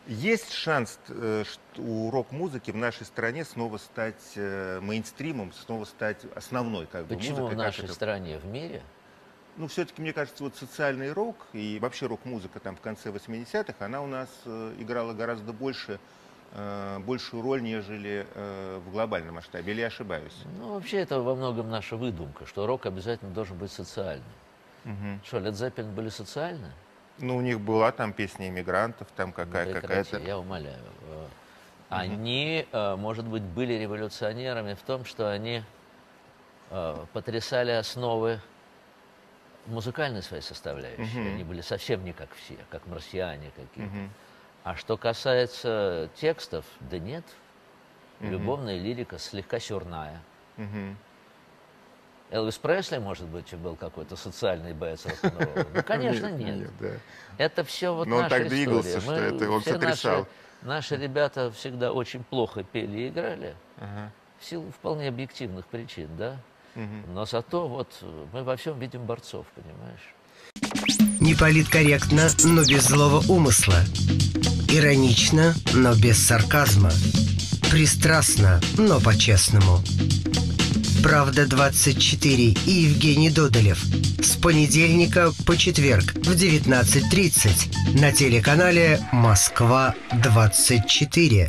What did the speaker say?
Есть шанс у рок-музыки в нашей стране снова стать мейнстримом, снова стать основной как бы Почему в музыкой, как нашей это. стране, в мире? Ну, все-таки, мне кажется, вот социальный рок и вообще рок-музыка там в конце 80-х, она у нас играла гораздо большую роль, нежели в глобальном масштабе. Или я ошибаюсь? Ну, вообще, это во многом наша выдумка, что рок обязательно должен быть социальным. Мгм. Что, Led Zeppelin были социальны? Ну, у них была там песня иммигрантов, там Ну, прекрати, какая-то. я умоляю. Мгм. Они, может быть, были революционерами в том, что они потрясали основы музыкальной своей составляющей. Они Мгм. были совсем не как все, как марсиане какие-то. Мгм. А что касается текстов, да нет. Мгм. Любовная лирика слегка сюрная. Мгм. Элвис Пресли, может быть, был какой-то социальный боец рок-н-ролла? Ну, конечно, Нет, нет. нет, да. Это все вот Но он наша так история. двигался, что это Мы, он все наши, сотрясал. наши ребята всегда очень плохо пели и играли, Ага. в силу вполне объективных причин, да? Мгм. Но зато вот мы во всем видим борцов, понимаешь? Не политкорректно, но без злого умысла. Иронично, но без сарказма. Пристрастно, но по-честному. «Правда-24» и Евгений Додолев. С понедельника по четверг в 19:30 на телеканале «Москва-24».